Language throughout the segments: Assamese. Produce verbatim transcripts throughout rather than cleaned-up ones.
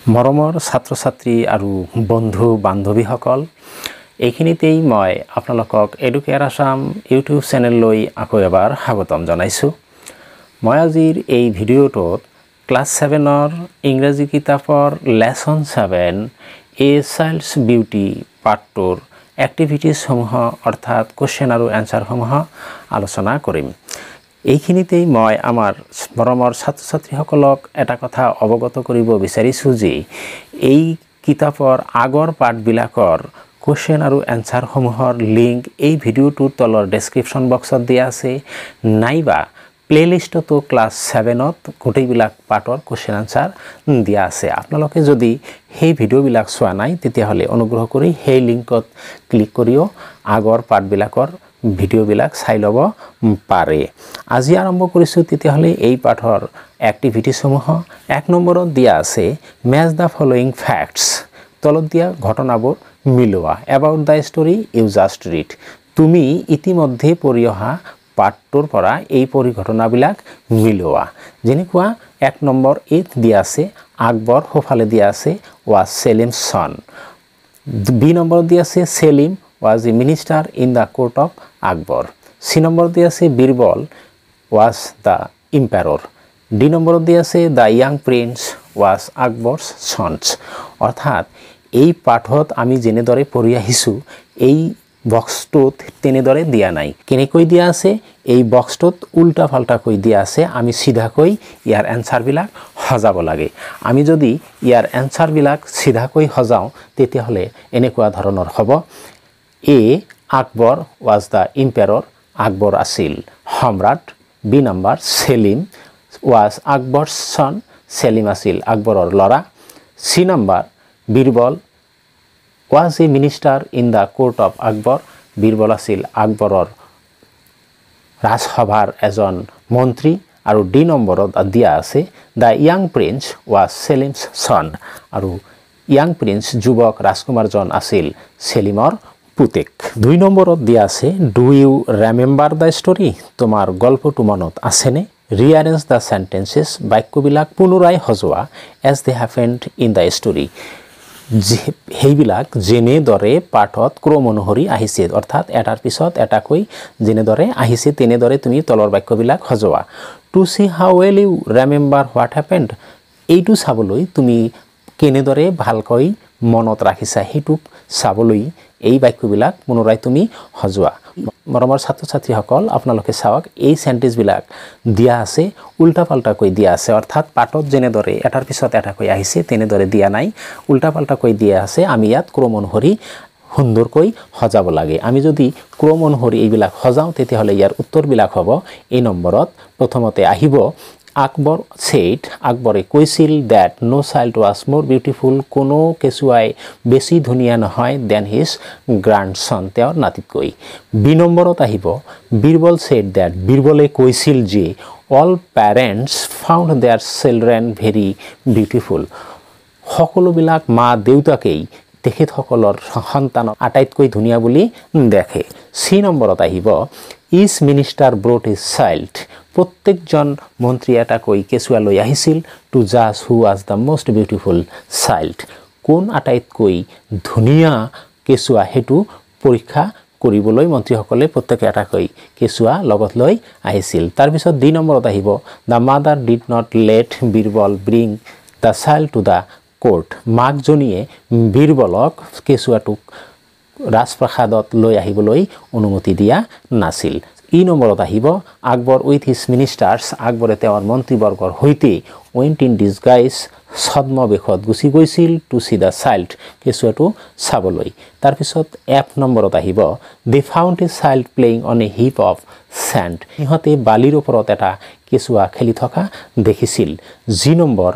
মৰমৰ ছাত্ৰ ছাত্ৰী আৰু বন্ধু বান্ধৱীসকল এইখিনিতেই মই আপোনালোকক এডুকেয়াৰ আসাম ইউটিউব চেনেললৈ আকৌ এবাৰ স্বাগতম জনাইছোঁ। মই আজিৰ এই ভিডিঅ'টোত ক্লাছ ছেভেনৰ ইংৰাজী কিতাপৰ lesson seven a child's beauty part টুৰ এক্টিভিটিজসমূহ অৰ্থাৎ কোৱেশ্যন আৰু এনসাৰসমূহ আলোচনা কৰিম। এইখিনিতেই মই আমাৰ মৰমৰ ছাত্ৰ ছাত্ৰীসকলক এটা কথা অৱগত কৰিব বিচাৰিছোঁ যে এই কিতাপৰ আগৰ পাঠবিলাকৰ কোৱেশ্যন আৰু এনসাৰসমূহৰ লিংক এই ভিডিঅ'টোৰ তলৰ ডেছক্ৰিপশ্যন বক্সত দিয়া আছে, নাইবা প্লেলিষ্টতো ক্লাছ ছেভেনত গোটেইবিলাক পাঠৰ কোৱেশ্যন এনসাৰ দিয়া আছে। আপোনালোকে যদি সেই ভিডিঅ'বিলাক চোৱা নাই তেতিয়াহ'লে অনুগ্ৰহ কৰি সেই লিংকত ক্লিক কৰিও আগৰ পাঠবিলাকৰ ভিডিঅ'বিলাক চাই ল'ব পাৰে। আজি আৰম্ভ কৰিছোঁ তেতিয়াহ'লে এই পাঠৰ এক্টিভিটিসমূহ। এক নম্বৰত দিয়া আছে মেচ দ্য ফলোয়িং ফেক্টছ, তলত দিয়া ঘটনাবোৰ মিলোৱা। About the story you just read, তুমি ইতিমধ্যে পঢ়ি অহা পাঠটোৰ পৰা এই পৰিঘটনাবিলাক মিলোৱা। যেনেকুৱা এক নম্বৰ এত দিয়া আছে আকবৰ, সোঁফালে দিয়া আছে ৱাজ চেলিমছ চন। বি নম্বৰত দিয়া আছে Salim was a minister in the court of Akbar. C number দিয়া আছে Birbal was the emperor. D number দিয়া আছে the young prince was Akbar's sons. অর্থাৎ এই পাঠত আমি যেনেদৰে পঢ়ি আহিছোঁ এই বক্সটোত তেনেদৰে দিয়া নাই। কেনেকৈ দিয়া আছে এই বক্সটোত উল্টা ফাল্টাকৈ দিয়া আছে, আমি সিধাকৈ ইয়াৰ এনসাৰবিলাক সজাব লাগে। আমি যদি ইয়াৰ এনসাৰবিলাক সিধাকৈ সজাওঁ তেতিয়াহ'লে এনেকুৱা ধৰণৰ হ'ব। এ Akbar was the emperor, Akbar আছিল সম্ৰাট। B number Salim was Akbar's son, Salim আছিল আকবৰৰ ল'ৰা। C number Birbal was a minister in the court of Akbar, Birbal আছিল আকবৰৰ ৰাজসভাৰ এজন মন্ত্ৰী। আৰু ডি নম্বৰত দিয়া আছে the young prince was Salim's son, আৰু য়াং প্ৰিন্স যুৱক ৰাজকুমাৰজন আছিল সেলিমৰ পুতেক। দুই নম্বৰত দিয়া আছে do you remember the story, তোমাৰ গল্পটো মনত আছেনে? ৰিএৰেঞ্জ দ্য সেন্টেন্সেছ, বাক্যবিলাক পুনৰাই সজোৱা as they happened in the story, সেইবিলাক যেনেদৰে পাঠত ক্ৰম অনুসৰি আহিছে, অৰ্থাৎ এটাৰ পিছত এটাকৈ যেনেদৰে আহিছে তেনেদৰে তুমি তলৰ বাক্যবিলাক সজোৱা। To see how well you remember what happened, এইটো চাবলৈ তুমি কেনেদৰে ভালকৈ মনত ৰাখিছা সেইটোক চাবলৈ এই বাক্যবিলাক পুনৰাই তুমি সজোৱা। মৰমৰ ছাত্ৰ ছাত্ৰীসকল আপোনালোকে চাওক এই চেণ্টেন্সবিলাক দিয়া আছে উল্টা পাল্টাকৈ দিয়া আছে, অৰ্থাৎ পাঠত যেনেদৰে এটাৰ পিছত এটাকৈ আহিছে তেনেদৰে দিয়া নাই, উল্টা পাল্টাকৈ দিয়া আছে। আমি ইয়াত ক্ৰম অনুসৰি সুন্দৰকৈ সজাব লাগে। আমি যদি ক্ৰম অনুসৰি এইবিলাক সজাওঁ তেতিয়াহ'লে ইয়াৰ উত্তৰবিলাক হ'ব এই নম্বৰত প্ৰথমতে আহিব আকবৰ ছেইড, আকবৰে কৈছিল that no' child was more beautiful, কোনো কেঁচুৱাই বেছি ধুনীয়া নহয় দেন হিজ গ্ৰাণ্ডছন, তেওঁৰ নাতিতকৈ। বি নম্বৰত আহিব বীৰবল ছেইড ডেট, বীৰবলে কৈছিল যে all parents found their children very beautiful, সকলোবিলাক মা দেউতাকেই তেখেতসকলৰ সন্তানক আটাইতকৈ ধুনীয়া বুলি দেখে। চি নম্বৰত আহিব each minister brought his child, প্ৰত্যেকজন মন্ত্ৰী এটাকৈ কেঁচুৱা লৈ আহিছিল টু জাজ who was the most beautiful child, কোন আটাইতকৈ ধুনীয়া কেঁচুৱা সেইটো পৰীক্ষা কৰিবলৈ মন্ত্ৰীসকলে প্ৰত্যেকে এটাকৈ কেঁচুৱা লগত লৈ আহিছিল। তাৰপিছত ডি নম্বৰত আহিব the mother did not let Birbal bring the child to the court, মাকজনীয়ে বীৰবলক কেঁচুৱাটোক ৰাজপ্ৰাসাদত লৈ আহিবলৈ অনুমতি দিয়া নাছিল। ই নম্বৰত আহিব আকবৰ উইথ হিজ মিনিষ্টাৰ্ছ, আকবৰে তেওঁৰ মন্ত্ৰীবৰ্গৰ সৈতে ৱেণ্ট ইন ডিছগাইজ, ছদ্মবেশত গুচি গৈছিল টু চি দ্য চাইল্ড, কেঁচুৱাটো চাবলৈ। তাৰপিছত এফ নম্বৰত আহিব they found a child playing on a heap of sand, সিহঁতে বালিৰ ওপৰত এটা কেঁচুৱা খেলি থকা দেখিছিল। G number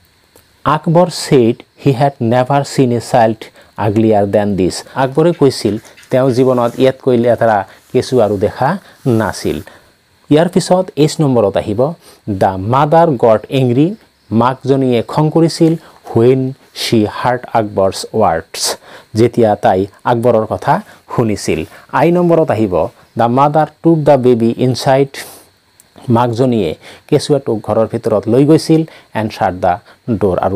Akbar said he had never seen a child আগলিয়াৰ then দিছ, আকবৰে কৈছিল তেওঁ জীৱনত ইয়াতকৈ লেতেৰা কেঁচু আৰু দেখা নাছিল। ইয়াৰ পিছত এইচ নম্বৰত আহিব দ্য মাদাৰ গট এংগ্ৰি, মাকজনীয়ে খং কৰিছিল when she heard Akbar's words, যেতিয়া তাই আকবৰৰ কথা শুনিছিল। আই নম্বৰত আহিব the mother took the baby inside, মাকজনীয়ে কেঁচুৱাটোক ঘৰৰ ভিতৰত লৈ গৈছিল এণ্ড শাট দ্য ড'ৰ, আৰু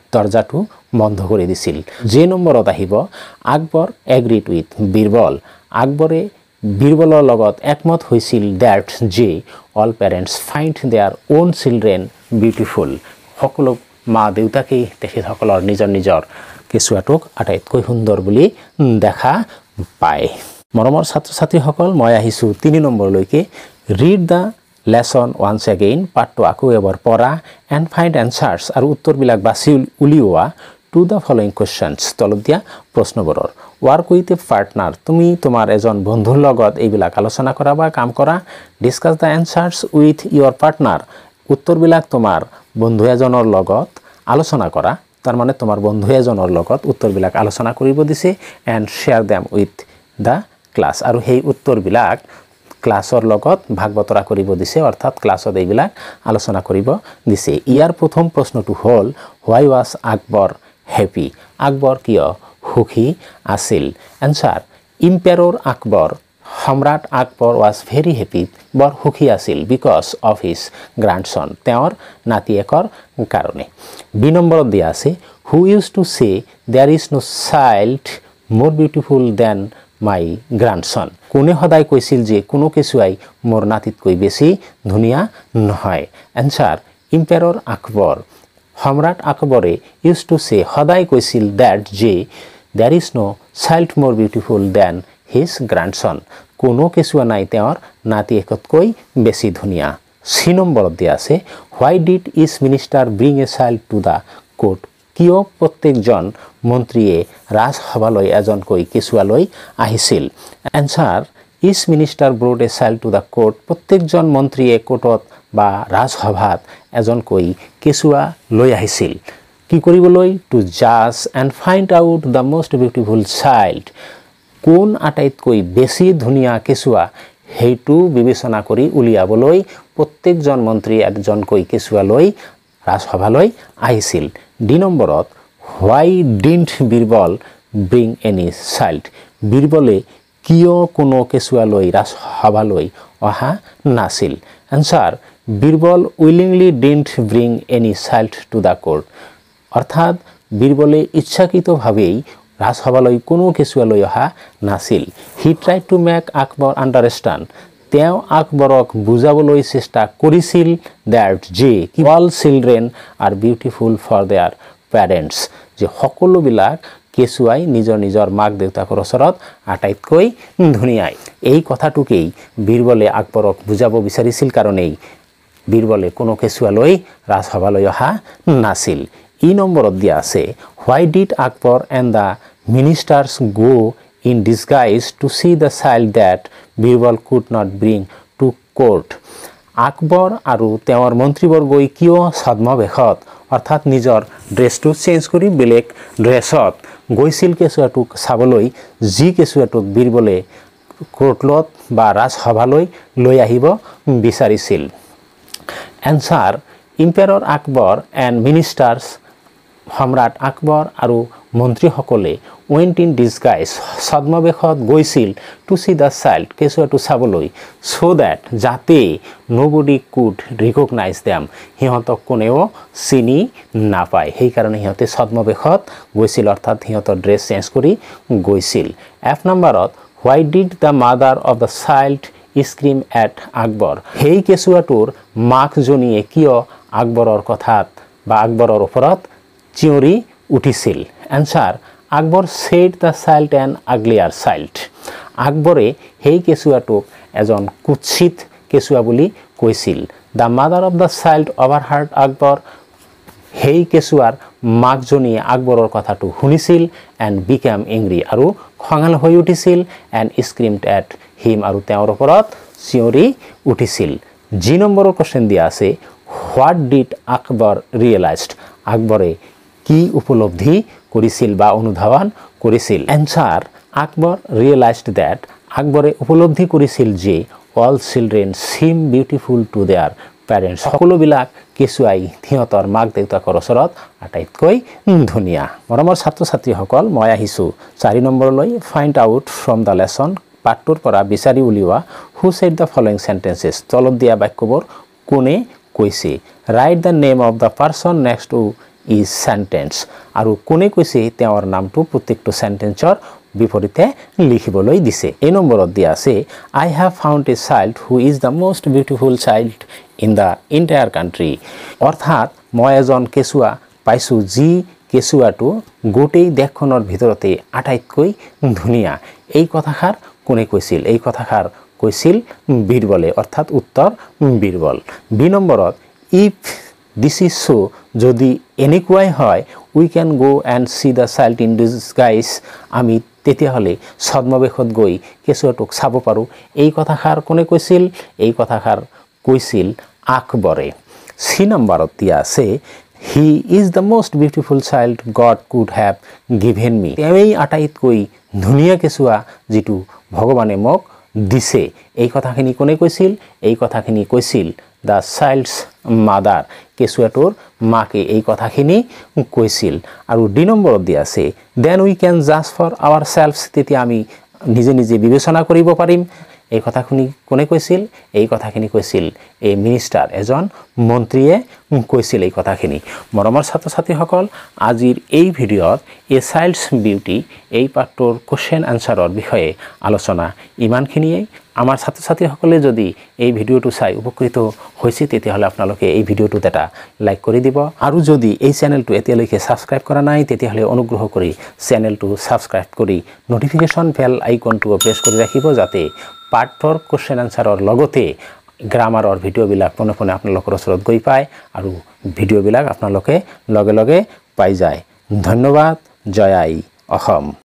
দরজাটো বন্ধ কৰি দিছিল। যে নম্বৰত আহিব আকবৰ এগ্ৰিড উইথ বীৰবল। আকবৰে বীৰবলৰ লগত একমত হৈছিল দ্যাট যে all parents find their own children beautiful. সকলো মা দেউতাকেই তেখেতসকলৰ নিজৰ নিজৰ কেঁচুৱাটোক আটাইতকৈ সুন্দৰ বুলি দেখা পায়। মৰমৰ ছাত্ৰ ছাত্ৰীসকল, মই আহিছোঁ তিনি নম্বৰলৈকে। Read the lesson once again. পাঠটো আকৌ এবাৰ পঢ়া এণ্ড ফাইণ্ড এনচাৰ্ছ আৰু উত্তৰবিলাক বাছি উলিওৱা টু দ্য ফলোয়িং কুৱেশ্যনছ। তলত দিয়া প্ৰশ্নবোৰৰ। Work with a partner. তুমি তোমাৰ এজন বন্ধুৰ লগত এইবিলাক আলোচনা কৰা বা কাম কৰা। Discuss the answers with your partner. উত্তৰবিলাক তোমাৰ বন্ধু এজনৰ লগত আলোচনা কৰা। তাৰমানে তোমাৰ বন্ধু এজনৰ লগত উত্তৰবিলাক আলোচনা কৰিব দিছে। And share them with the class. আৰু সেই উত্তৰবিলাক ক্লাছৰ লগত ভাগ বতৰা কৰিব দিছে, অৰ্থাৎ ক্লাছত এইবিলাক আলোচনা কৰিব দিছে। ইয়াৰ প্ৰথম প্ৰশ্নটো হ'ল হোৱাই ৱাজ আকবৰ হেপী। আকবৰ কিয় সুখী আছিল? এনচাৰ ইম্পেৰৰ আকবৰ, সম্ৰাট আকবৰ ৱাজ ভেৰি হেপী, বৰ সুখী আছিল বিকজ অফ হিজ গ্ৰাণ্ডছন, তেওঁৰ নাতিয়েকৰ কাৰণে। বি নম্বৰত দিয়া আছে who used to say there is no' child more beautiful than my grandson. কোনে সদায় কৈছিল যে কোনো কেঁচুৱাই মোৰ নাতিতকৈ বেছি ধুনীয়া নহয়? এনচাৰ ইম্পেৰৰ আকবৰ, সম্ৰাট আকবৰে ইউজ টু চে সদায় কৈছিল দেট যে there is no' child more beautiful than his grandson, কোনো কেঁচুৱা নাই তেওঁৰ নাতিয়েকতকৈ বেছি ধুনীয়া। চি নম্বৰত দিয়া আছে why did each minister bring a child to the court. কিয় প্ৰত্যেকজন মন্ত্ৰীয়ে ৰাজসভালৈ এজনকৈ কেঁচুৱালৈ আহিছিল? Answer each minister brought a child to the court. প্ৰত্যেকজন মন্ত্ৰীয়ে কোৰ্টত বা ৰাজসভাত এজনকৈ কেঁচুৱা লৈ আহিছিল। কি কৰিবলৈ? টু জাজ and find out the most beautiful child. কোন আটাইতকৈ বেছি ধুনীয়া কেঁচুৱা সেইটো বিবেচনা কৰি উলিয়াবলৈ প্ৰত্যেকজন মন্ত্ৰীয়ে এজনকৈ কেঁচুৱা লৈ ৰাজসভালৈ আহিছিল। ডি নম্বৰত why didn't Birbal bring any child. বীৰবলে কিয় কোনো কেঁচুৱা লৈ ৰাজসভালৈ অহা নাছিল? Answer Birbal willingly didn't bring any child to the court. অৰ্থাৎ বীৰবলে ইচ্ছাকৃতভাৱেই ৰাজসভালৈ কোনো কেঁচুৱা লৈ অহা নাছিল। He try to make Akbar understand. তেওঁ আকবৰক বুজাবলৈ চেষ্টা কৰিছিল দেট যে all children are beautiful for their parents, যে সকলোবিলাক কেঁচুৱাই নিজৰ নিজৰ মাক দেউতাকৰ ওচৰত আটাইতকৈ ধুনীয়াই। এই কথাটোকেই বীৰবলে আকবৰক বুজাব বিচাৰিছিল কাৰণেই বীৰবলে কোনো কেঁচুৱালৈ ৰাজসভালৈ অহা নাছিল। ই নম্বৰত দিয়া আছে why did Akbar and the ministers go in disguise to see the child that Birbal could not bring to court. Akbar আৰু তেওঁৰ মন্ত্ৰীবৰ্গই কিয় ছদ্মবেশত অৰ্থাৎ নিজৰ ড্ৰেছটো চেঞ্জ কৰি বেলেগ ড্ৰেছত গৈছিল কেঁচুৱাটোক চাবলৈ, যি কেঁচুৱাটোক বীৰবলে কোৰ্টত বা ৰাজসভালৈ লৈ আহিব বিচাৰিছিল? Answer emperor Akbar and ministers, সম্ৰাট আকবৰ আৰু মন্ত্ৰীসকলে ৱেণ্ট ইন ডিছগাইজ ছদ্মবেশত গৈছিল টু চি দ্য চাইল্ড কেঁচুৱাটো চাবলৈ, চ' দেট যাতে নবডি কুড ৰিকগনাইজ দেম, সিহঁতক কোনেও চিনি নাপায়, সেইকাৰণে সিহঁতে ছদ্মবেশত গৈছিল, অৰ্থাৎ সিহঁতৰ ড্ৰেছ চেঞ্জ কৰি গৈছিল। এফ নম্বৰত why did the mother of the child scream at Akbar. সেই কেঁচুৱাটোৰ মাকজনীয়ে কিয় আকবৰৰ কথাত বা আকবৰৰ ওপৰত চিঞৰি উঠিছিল? Answer Akbar said the child an uglier child. আকবৰে সেই কেঁচুৱাটোক এজন কুৎসিত কেঁচুৱা বুলি কৈছিল। The mother of the child overheard Akbar. সেই কেঁচুৱাৰ মাকজনীয়ে আকবৰৰ কথাটো শুনিছিল এণ্ড বিকেম এংগ্ৰি, আৰু খঙাল হৈ উঠিছিল, এণ্ড স্ক্ৰীমড এট হিম, আৰু তেওঁৰ ওপৰত চিঞৰি উঠিছিল। জি নম্বৰৰ কুৱেশ্যন দিয়া আছে হোৱাট ডিড আকবৰ ৰিয়েলাইজড। আকবৰে কি উপলব্ধি কৰিছিল বা অনুধাৱন কৰিছিল? Answer Akbar realised that. আকবৰে উপলব্ধি কৰিছিল যে all children seem beautiful to their parents. সকলোবিলাক কেঁচুৱাই সিহঁতৰ মাক দেউতাকৰ ওচৰত আটাইতকৈ ধুনীয়া। মৰমৰ ছাত্ৰ ছাত্ৰীসকল, মই আহিছোঁ চাৰি নম্বৰলৈ। Find out from the lesson. পাঠটোৰ পৰা বিচাৰি উলিওৱা who said the following sentences. তলত দিয়া বাক্যবোৰ কোনে কৈছে? Write the name of the person next to is sentence আৰু কোনে কৈছে তেওঁৰ নামটো প্ৰত্যেকটো সেন্টেন্সৰ বিপৰীতে লিখিবলৈ দিছে এই নম্বৰত দিয়া আছে I have found a child who is the most beautiful child in the entire country অৰ্থাৎ মই এজন কেঁচুৱা পাইছো যি কেঁচুৱাটো গোটেই দেশখনৰ ভিতৰতে আটাইতকৈ ধুনীয়া এই কথাষাৰ কোনে কৈছিল এই কথাষাৰ কৈছিল বীৰবলে অৰ্থাৎ উত্তৰ বীৰবল বি নম্বৰত if this is so যদি এনেকুৱাই হয় we can go and see the child in disguise আমি তেতিয়াহলে ছদ্মবেশত গৈ কেঁচুৱাটোক চাব পাৰো এই কথাষাৰ কোনে কৈছিল এই কথাষাৰ কৈছিল আকবৰে সি নম্বৰত দিয়া আছে he is the most beautiful child God could have given me এই আটাইতকৈ ধুনীয়া কেঁচুৱা যেটো ভগৱানে মোক দিছে এই কথাখিনি কোনে কৈছিল এই কথাখিনি কৈছিল the child's mother কেঁচুৱাটোৰ মাকে এই কথাখিনি কৈছিল আৰু দুই নম্বৰত দিয়া আছে then we can judge for ourselves তেতিয়া আমি নিজে নিজে বিবেচনা কৰিব পাৰিম এই কথাখিনি কোনে কৈছিল এই কথাখিনি কৈছিল এই মিনিষ্টাৰ এজন মন্ত্ৰীয়ে কৈছিল এই কথাখিনি মৰমৰ ছাত্ৰ ছাত্ৰীসকল আজিৰ এই ভিডিঅ'ত এ চাইল্ডছ বিউটি এই পাঠটোৰ কোৱেশ্চন আনসাৰৰ বিষয়ে আলোচনা ইমানখিনিয়ে আমাৰ ছাত্ৰ ছাত্ৰীসকলে যদি এই ভিডিঅ'টো চাই উপকৃত হৈছে তেতিয়াহলে আপোনালোকে এই ভিডিঅ'টোত এটা লাইক কৰি দিব আৰু যদি এই চেনেলটো এতিয়ালৈকে সাবস্ক্ৰাইব কৰা নাই তেতিয়াহলে অনুগ্ৰহ কৰি চেনেলটো সাবস্ক্ৰাইব কৰি নোটিফিকেশন বেল আইকনটো প্ৰেছ কৰি ৰাখিব যাতে পাঠৰ কোৱেশ্চন আনসাৰৰ লগতে গ্ৰামাৰৰ ভিডিঅ'বিলাক পুনৰ পুনৰ আপোনালোকৰ ওচৰত গৈ পায় আৰু ভিডিঅ'বিলাক আপোনালোকে লগে লগে পাই যায় ধন্যবাদ জয় আই অসম